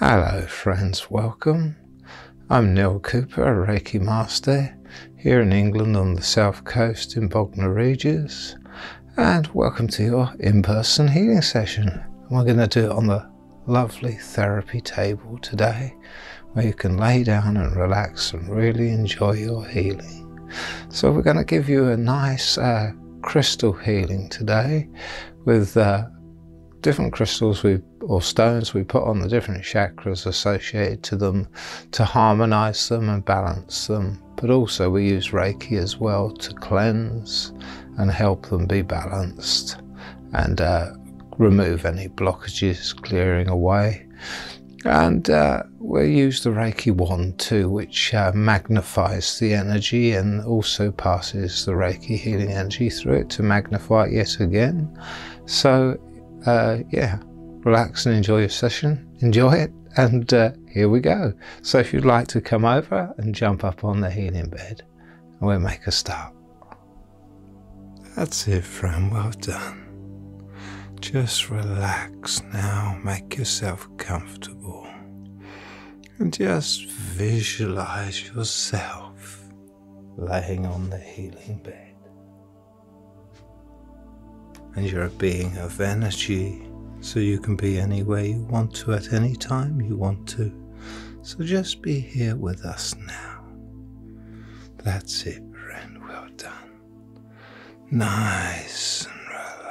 Hello friends, welcome. I'm Neil Cooper, a Reiki Master here in England on the south coast in Bognor Regis, and welcome to your in-person healing session. We're going to do it on the lovely therapy table today, where you can lay down and relax and really enjoy your healing. So we're going to give you a nice crystal healing today with different crystals or stones we put on the different chakras associated to them to harmonize them and balance them. But also we use Reiki as well to cleanse and help them be balanced and remove any blockages, clearing away. And we'll use the Reiki wand too, which magnifies the energy and also passes the Reiki healing energy through it to magnify it yet again. So yeah, relax and enjoy your session. Enjoy it, and here we go. So if you'd like to come over and jump up on the healing bed, and we'll make a start. That's it, friend. Well done. Just relax now. Make yourself comfortable, and just visualize yourself laying on the healing bed. And you're a being of energy, so you can be anywhere you want to at any time you want to. So just be here with us now. That's it, friend. Well done. Nice and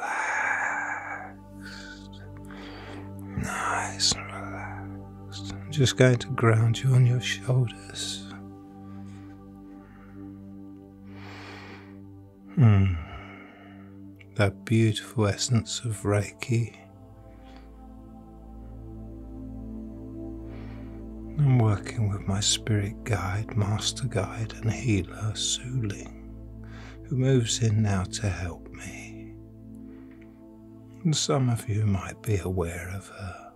relaxed. Nice and relaxed. I'm just going to ground you on your shoulders. That beautiful essence of Reiki. I'm working with my spirit guide, master guide and healer, Suling, who moves in now to help me. And some of you might be aware of her.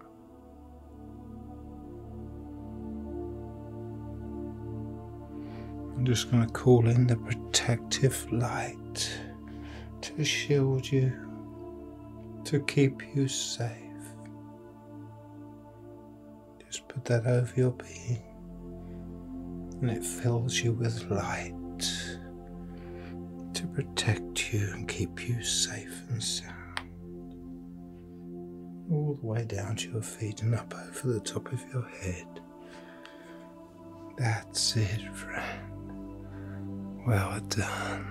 I'm just going to call in the protective light to shield you, to keep you safe. Just put that over your being, and it fills you with light to protect you and keep you safe and sound. All the way down to your feet and up over the top of your head. That's it, friend. Well done.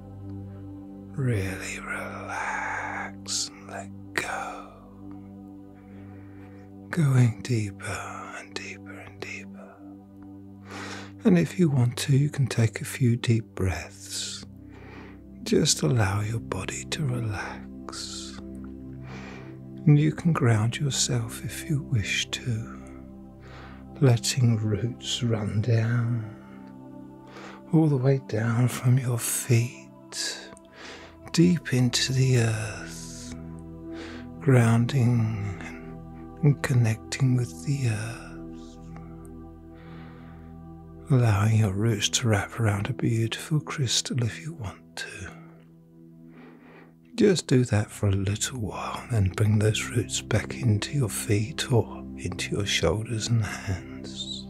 Really relax and let go. Going deeper and deeper and deeper. And if you want to, you can take a few deep breaths. Just allow your body to relax. And you can ground yourself if you wish to, letting roots run down, all the way down from your feet, deep into the earth, grounding and connecting with the earth, allowing your roots to wrap around a beautiful crystal if you want to. Just do that for a little while, then bring those roots back into your feet or into your shoulders and hands.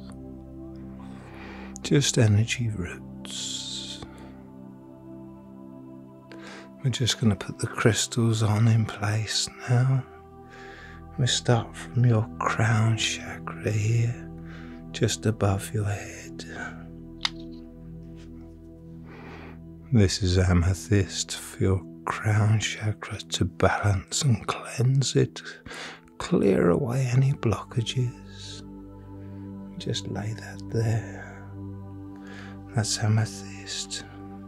Just energy roots. We're just going to put the crystals on in place now. We start from your crown chakra here, just above your head. This is amethyst for your crown chakra to balance and cleanse it, clear away any blockages. Just lay that there. That's amethyst.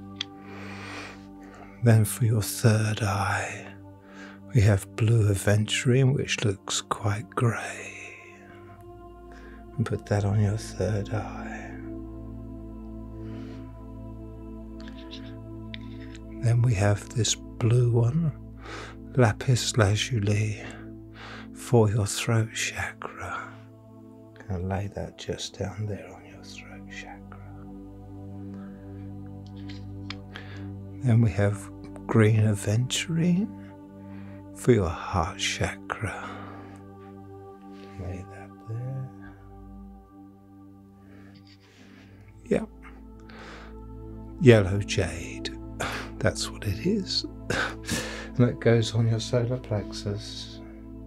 Then for your third eye, we have blue aventurine, which looks quite grey. And put that on your third eye. Then we have this blue one, lapis lazuli, for your throat chakra. I'll lay that just down there on your throat chakra. Then we have green aventurine for your heart chakra. Lay that there. yellow jade. That's what it is. And it goes on your solar plexus.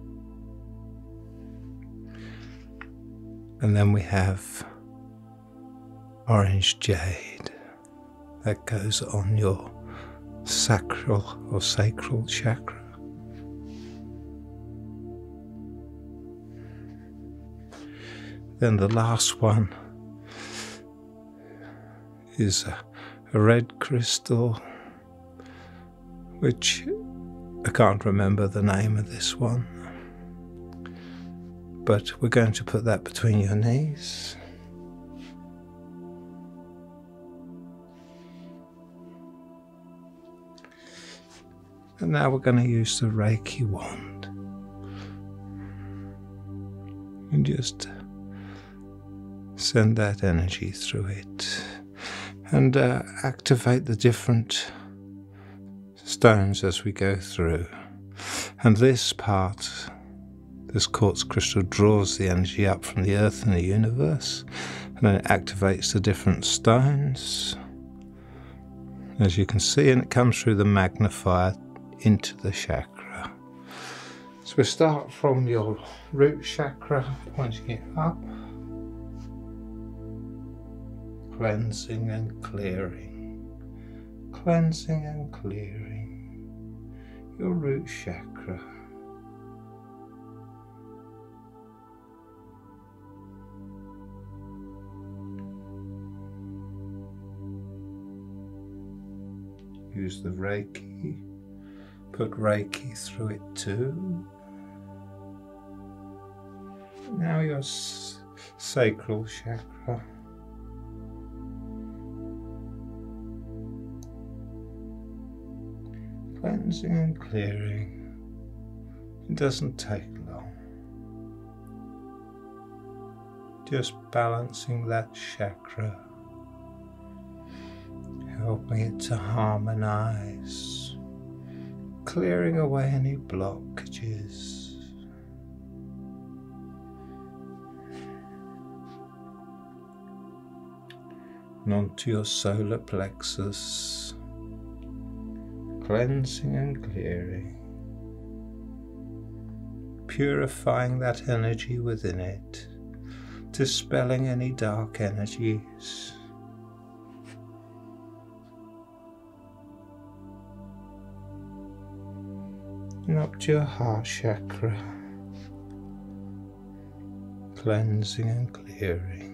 And then we have orange jade. That goes on your sacral or sacral chakra. Then the last one is a red crystal, which I can't remember the name of this one, but we're going to put that between your knees. And now we're going to use the Reiki wand and just send that energy through it and activate the different stones as we go through. And this part, this quartz crystal, draws the energy up from the earth and the universe, and then it activates the different stones, as you can see, and it comes through the magnifier into the chakra. So we start from your root chakra, pointing it up, cleansing and clearing, cleansing and clearing your root chakra. Use the Reiki, put Reiki through it too. Now your sacral chakra. Cleansing and clearing. It doesn't take long. Just balancing that chakra, helping it to harmonize, clearing away any blockages. And onto your solar plexus, cleansing and clearing, purifying that energy within it, dispelling any dark energies. And up to your heart chakra, cleansing and clearing.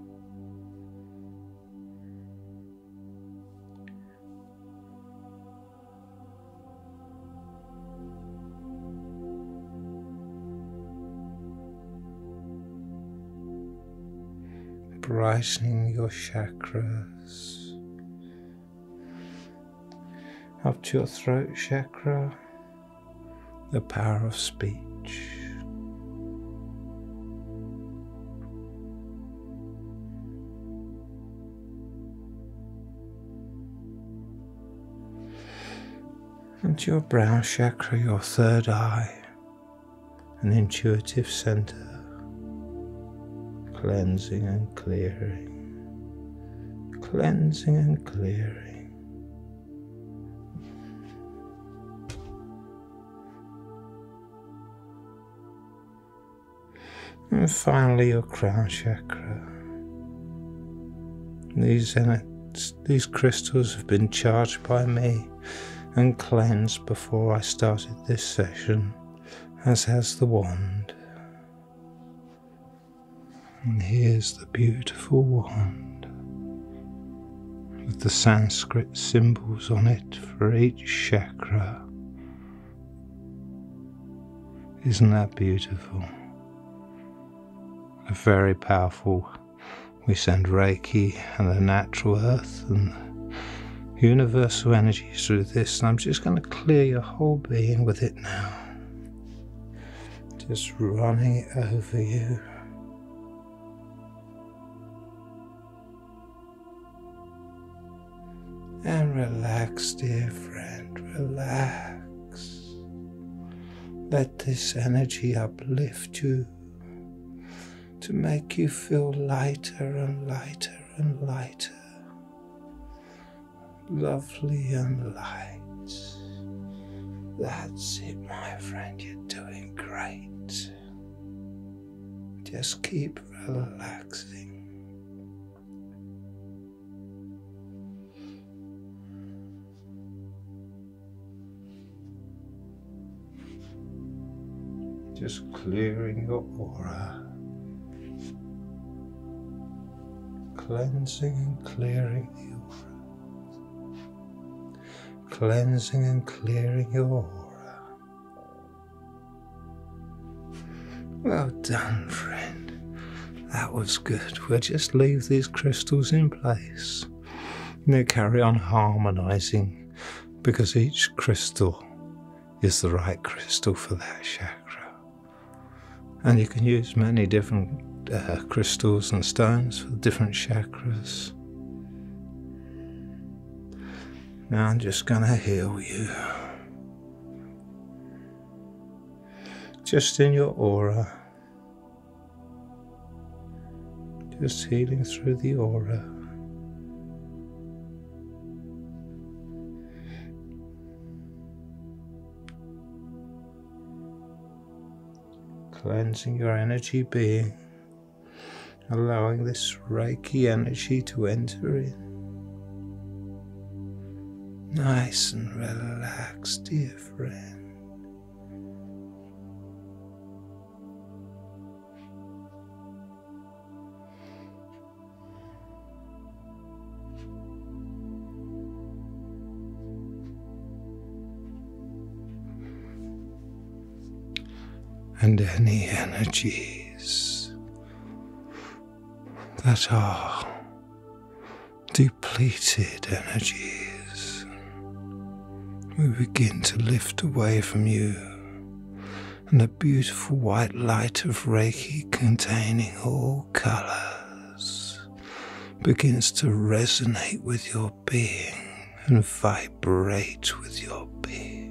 Brightening your chakras, up to your throat chakra, the power of speech. And to your brow chakra, your third eye, an intuitive center. Cleansing and clearing, cleansing and clearing. And finally your crown chakra. These crystals have been charged by me and cleansed before I started this session, as has the wand. And here's the beautiful wand with the Sanskrit symbols on it for each chakra. Isn't that beautiful? A very powerful. We send Reiki and the natural earth and universal energy through this, and I'm just going to clear your whole being with it now. Just running it over you. And relax, dear friend, relax. Let this energy uplift you to make you feel lighter and lighter and lighter. lovely and light. That's it, my friend, you're doing great. Just keep relaxing. Just clearing your aura. Cleansing and clearing the aura. Cleansing and clearing your aura. Well done, friend. That was good. We'll just leave these crystals in place. Now carry on harmonizing, because each crystal is the right crystal for that chakra. And you can use many different crystals and stones for different chakras. Now I'm just going to heal you. Just in your aura. Just healing through the aura. Cleansing your energy being, allowing this Reiki energy to enter in. Nice and relaxed, dear friend. And any energies that are depleted energies, we begin to lift away from you, and the beautiful white light of Reiki containing all colours begins to resonate with your being and vibrate with your being,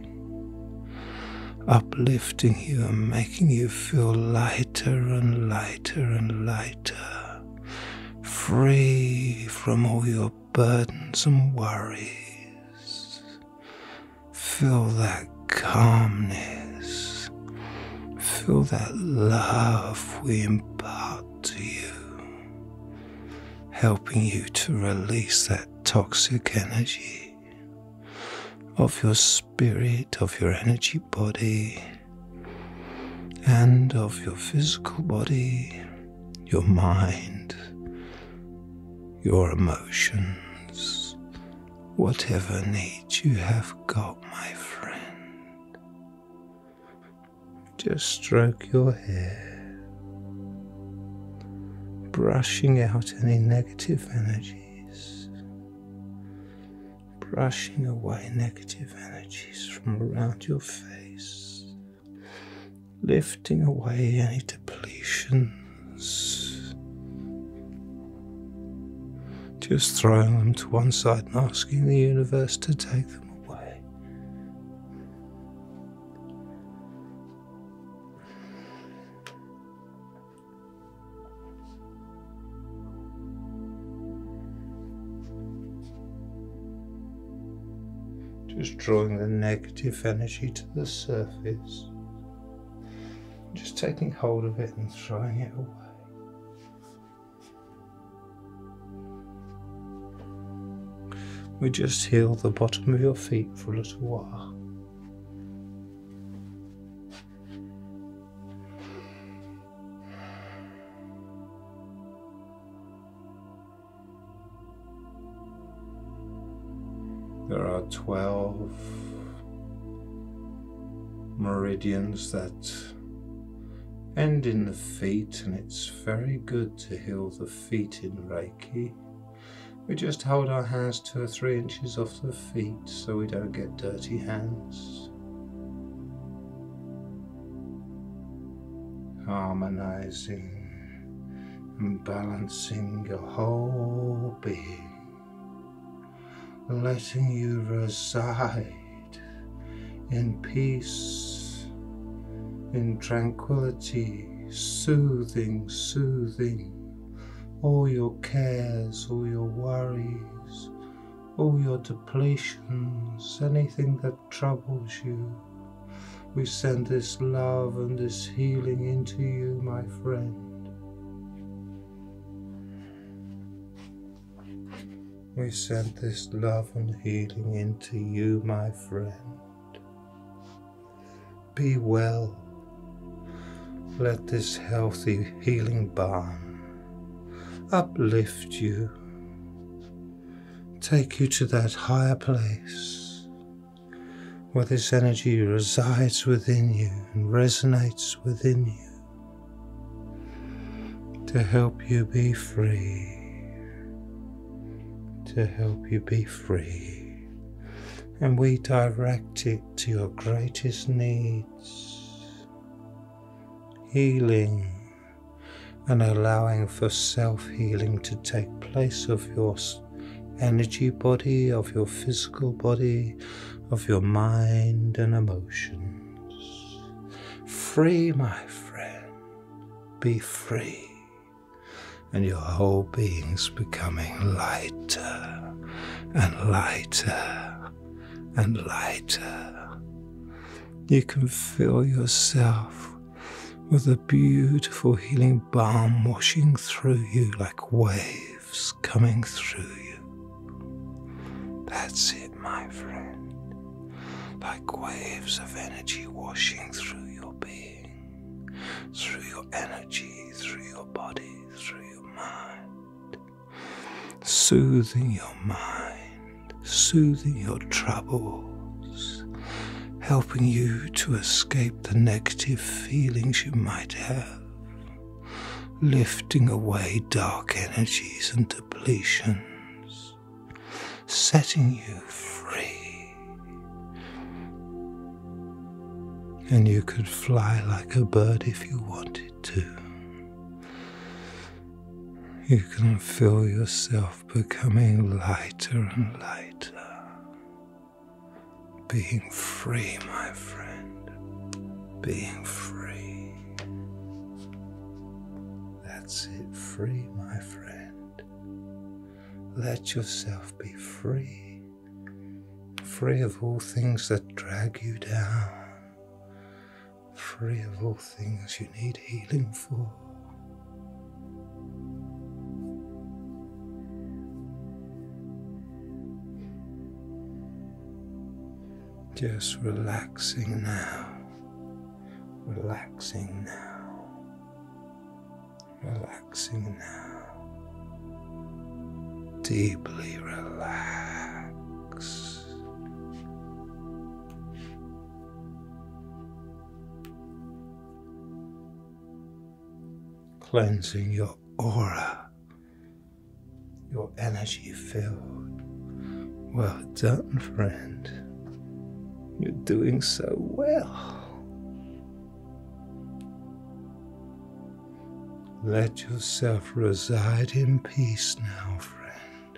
uplifting you and making you feel lighter and lighter and lighter, free from all your burdens and worries. Feel that calmness, feel that love we impart to you, helping you to release that toxic energy of your spirit, of your energy body, and of your physical body, your mind, your emotions, whatever needs you have got, my friend. Just stroke your hair, brushing out any negative energies. Brushing away negative energies from around your face, lifting away any depletions, just throwing them to one side and asking the universe to take them away. Just drawing the negative energy to the surface, just taking hold of it and throwing it away. We just heal the bottom of your feet for a little while. There are 12 meridians that end in the feet, and it's very good to heal the feet in Reiki. We just hold our hands 2 or 3 inches off the feet so we don't get dirty hands. Harmonizing and balancing your whole being, letting you reside in peace, in tranquility, soothing all your cares, all your worries, all your depletions, anything that troubles you. We send this love and this healing into you, my friend. We send this love and healing into you, my friend. Be well. Let this healthy healing balm uplift you, take you to that higher place where this energy resides within you and resonates within you to help you be free. To help you be free, and we direct it to your greatest needs, healing and allowing for self-healing to take place of your energy body, of your physical body, of your mind and emotions. Free, my friend, be free. And your whole being's becoming lighter and lighter and lighter. You can feel yourself with a beautiful healing balm washing through you like waves coming through you. That's it, my friend. Like waves of energy washing through your being, through your energy, through your body, through your mind, soothing your mind, soothing your troubles, helping you to escape the negative feelings you might have, lifting away dark energies and depletions, setting you free. And you could fly like a bird if you wanted to. You can feel yourself becoming lighter and lighter, being free, my friend, being free. That's it, free, my friend. Let yourself be free, free of all things that drag you down, free of all things you need healing for. Just relaxing now, relaxing now, relaxing now, deeply relax. Cleansing your aura, your energy field. Well done, friend. You're doing so well. Let yourself reside in peace now, friend.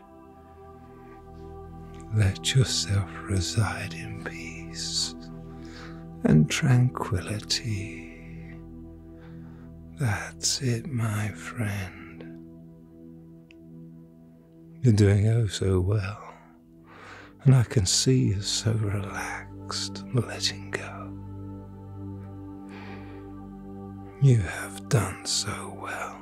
Let yourself reside in peace and tranquility. That's it, my friend. You're doing oh so well, and I can see you're so relaxed. Letting go. You have done so well.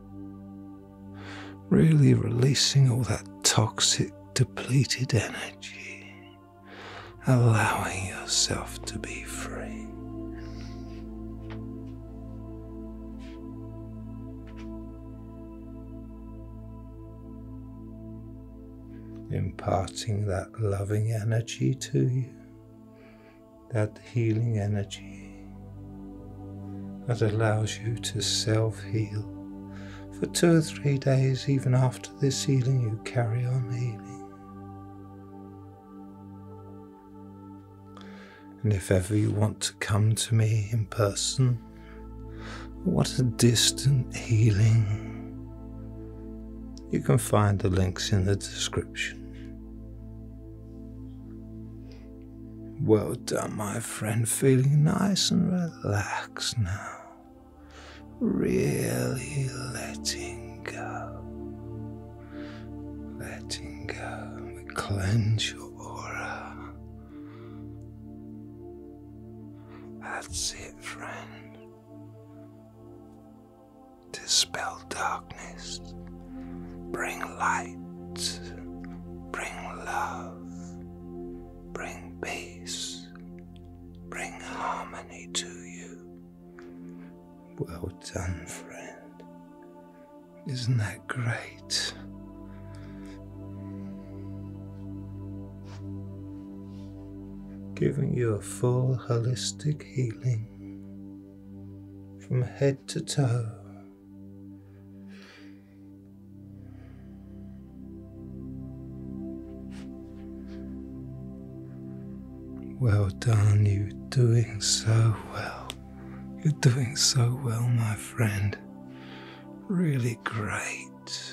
Really releasing all that toxic, depleted energy, allowing yourself to be free. Imparting that loving energy to you. That healing energy that allows you to self-heal. For 2 or 3 days, even after this healing, you carry on healing. And if ever you want to come to me in person, what a distant healing. You can find the links in the description. Well done, my friend, feeling nice and relaxed now. Really letting go. Letting go. We're cleanse your aura. That's it, friend. Dispel darkness. Bring light. Bring love. Bring peace. Bring harmony to you. Well done, friend. Isn't that great? Giving you a full holistic healing from head to toe. Well done, you're doing so well. You're doing so well, my friend. Really great.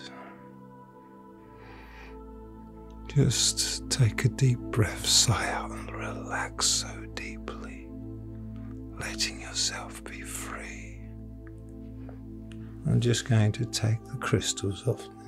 Just take a deep breath, sigh out and relax so deeply, letting yourself be free. I'm just going to take the crystals off now.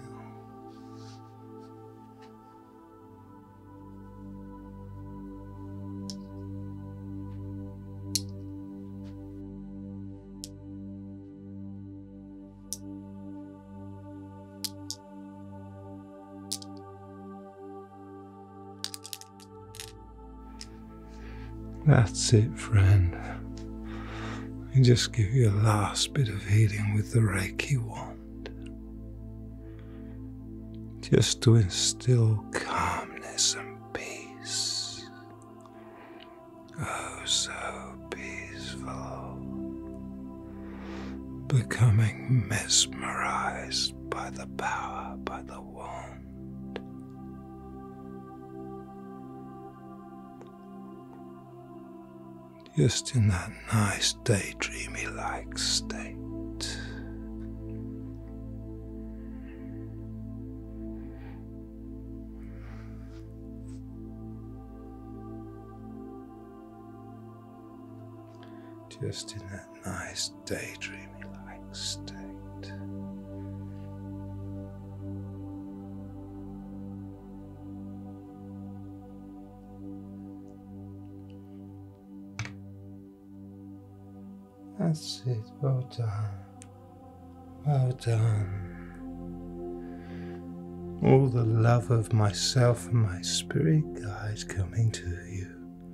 That's it, friend. I just give you a last bit of healing with the Reiki wand. Just to instill calmness and peace. Oh, so peaceful. Becoming mesmerized by the power, by the wand. Just in that nice daydreamy-like state. Just in that nice daydreamy-like state. That's it, well done, well done. All the love of myself and my spirit guide coming to you.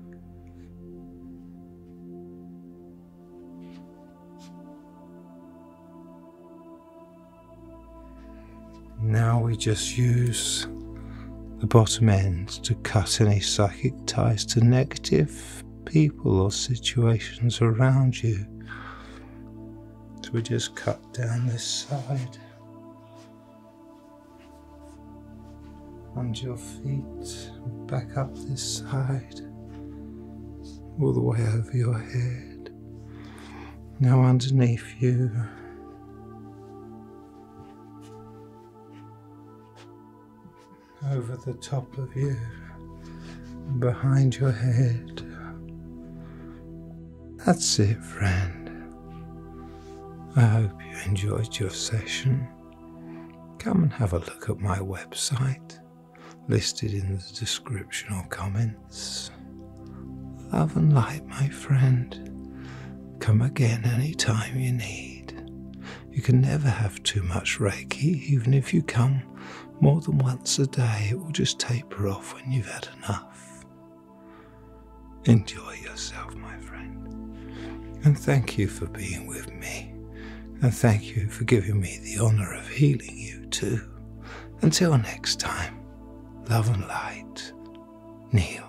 Now we just use the bottom end to cut any psychic ties to negative people or situations around you. So we just cut down this side and your feet, back up this side, all the way over your head. Now underneath you, over the top of you, behind your head. That's it, friend. I hope you enjoyed your session. Come and have a look at my website, listed in the description or comments. Love and light, my friend. Come again anytime you need. You can never have too much Reiki. Even if you come more than once a day, it will just taper off when you've had enough. Enjoy yourself, my friend. And thank you for being with me. And thank you for giving me the honour of healing you too. Until next time, love and light, Neil.